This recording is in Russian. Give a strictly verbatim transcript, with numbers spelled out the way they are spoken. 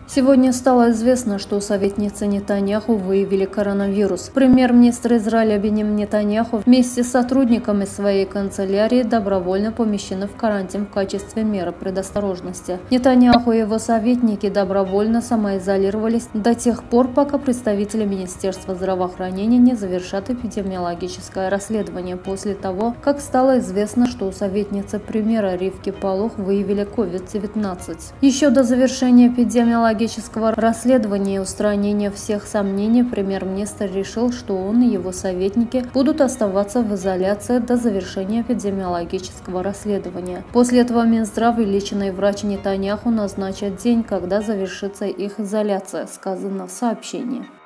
Сегодня стало известно, что у советницы Нетаньяху выявили коронавирус. Премьер-министр Израиля Биньямин Нетаньяху вместе с сотрудниками своей канцелярии добровольно помещены в карантин в качестве меры предосторожности. Нетаньяху и его советники добровольно самоизолировались до тех пор, пока представители Министерства здравоохранения не завершат эпидемиологическое расследование после того, как стало известно, что у советницы премьера Ривки Полох выявили ковид девятнадцать. Еще до завершения эпидемиологического расследования и устранения всех сомнений премьер-министр решил, что он и его советники будут оставаться в изоляции до завершения эпидемиологического расследования. После этого Минздрав и личный врач Нетаньяху назначат день, когда завершится их изоляция, сказано в сообщении.